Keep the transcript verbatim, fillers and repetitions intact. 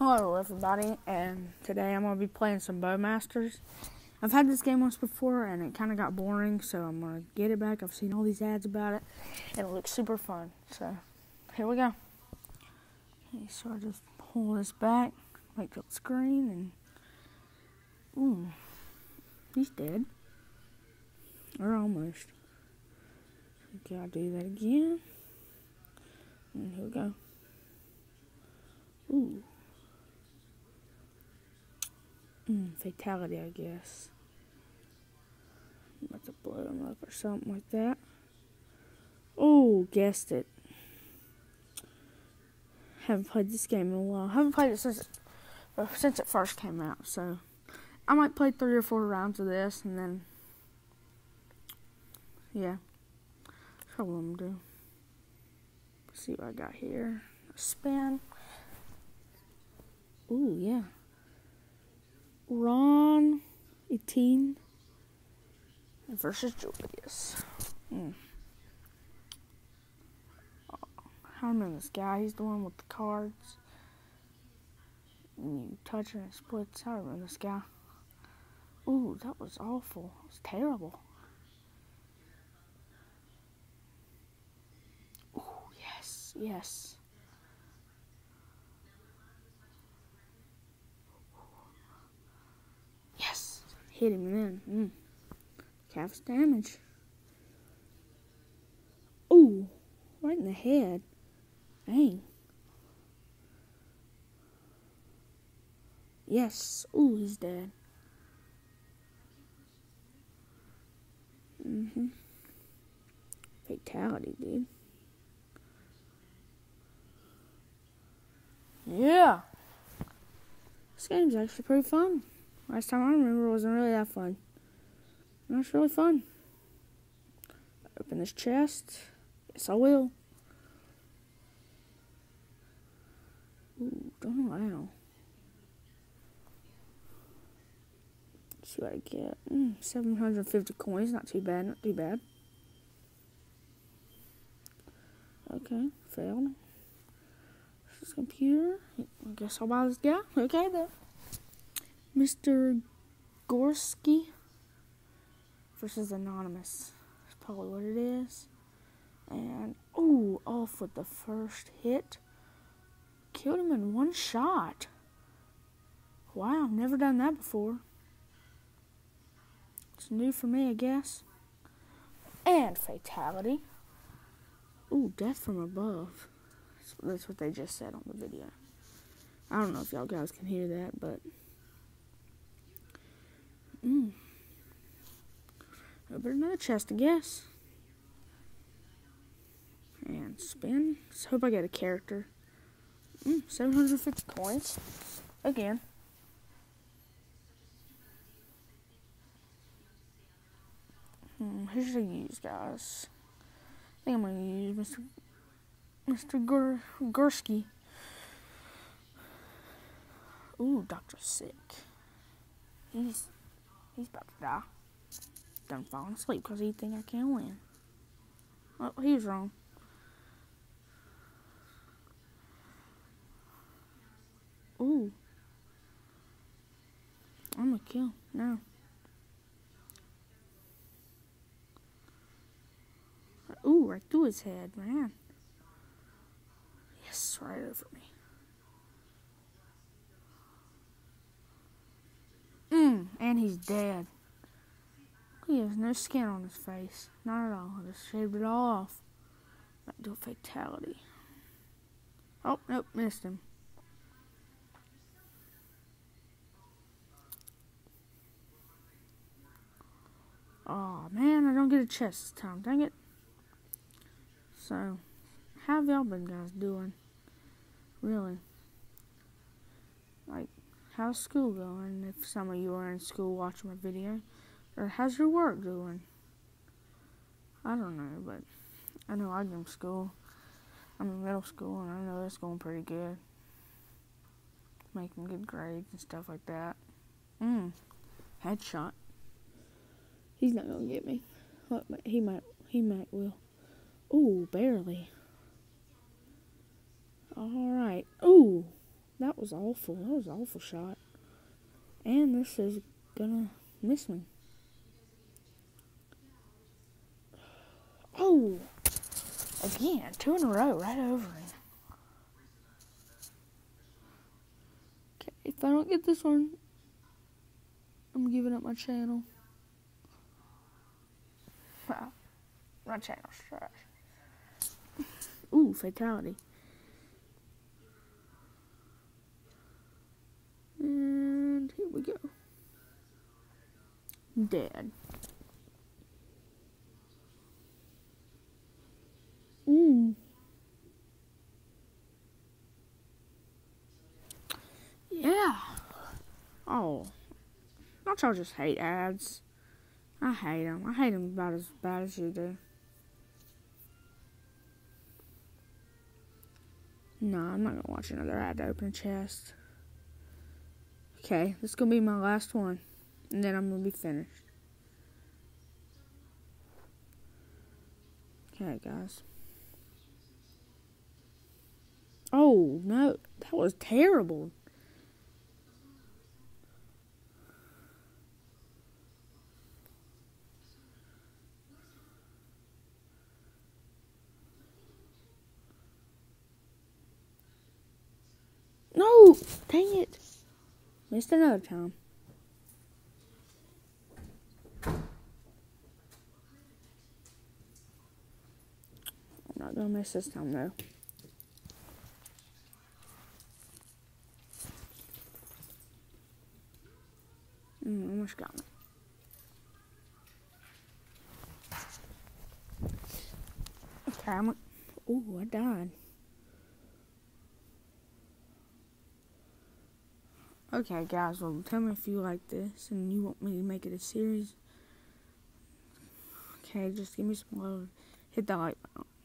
Hello everybody, and today I'm going to be playing some Bowmasters. I've had this game once before and it kind of got boring, so I'm going to get it back. I've seen all these ads about it and it looks super fun, so here we go. Okay, so I just pull this back, make the screen, and ooh, he's dead. Or almost. Okay, I'll do that again. And here we go. Ooh. Mm, fatality, I guess. I'm about to blow him up or something like that. Oh, guessed it. Haven't played this game in a while. Haven't played it since it, uh, since it first came out, so I might play three or four rounds of this, and then, yeah, that's what I'm gonna do. Let's see what I got here. A spin. Ooh, yeah. Ron eighteen versus Julius. Mm. Oh, I remember this guy. He's the one with the cards. And you touch it and it splits. I remember this guy. Ooh, that was awful. It was terrible. Ooh, yes, yes. Hit him then. Mm. Calf's damage. Ooh, right in the head. Dang. Yes. Ooh, he's dead. Mm-hmm. Fatality, dude. Yeah. This game's actually pretty fun. Last time I remember it wasn't really that fun. Now it's really fun. Open this chest. Yes, I will. Ooh, don't know how. Let's see what I get. Mm, seven hundred fifty coins. Not too bad. Not too bad. Okay, failed. This is computer. I guess I'll buy this guy. Okay, then. Mister Gorski versus Anonymous. That's probably what it is. And, ooh, off with the first hit. Killed him in one shot. Wow, never done that before. It's new for me, I guess. And fatality. Ooh, death from above. That's, that's what they just said on the video. I don't know if y'all guys can hear that, but... Mm. Open another chest, I guess. And spin. Just hope I get a character. Mm, seven hundred fifty coins. Again. Hmm, who should I use, guys? I think I'm going to use Mister Mister Gur Gursky. Ooh, Doctor Sick. He's... He's about to die. Done falling asleep because he think I can't win. Oh, he was wrong. Ooh. I'm gonna kill. No. Ooh, right through his head, man. Yes, right over me. Mmm, and he's dead. He has no skin on his face. Not at all. I just shaved it all off. Might do a fatality. Oh, nope, missed him. Oh man, I don't get a chest this time. Dang it. So, how have y'all been guys doing? Really? Like, how's school going? If some of you are in school watching my video. Or how's your work going? I don't know, but I know I'm in school. I'm in middle school, and I know it's going pretty good. Making good grades and stuff like that. Mmm. Headshot. He's not gonna get me. He might. He might will. Ooh, barely. All right. Ooh, that was awful. That was an awful shot. And this is gonna miss me. Oh! Again, two in a row, right over him. Okay, if I don't get this one, I'm giving up my channel. Wow, my channel's trash. Ooh, fatality. And here we go. Dead. Mmm. Yeah. Oh. Don't y'all just hate ads? I hate them. I hate them about as bad as you do. No, I'm not going to watch another ad to open a chest. Okay, this is going to be my last one. And then I'm going to be finished. Okay, guys. Oh, no. That was terrible. No! Dang it. Missed another time. I'm not gonna miss this time though. Mm, almost got me. Okay, I'm. Ooh, I died. Okay, guys, well, tell me if you like this and you want me to make it a series. Okay, just give me some love. Hit that like button.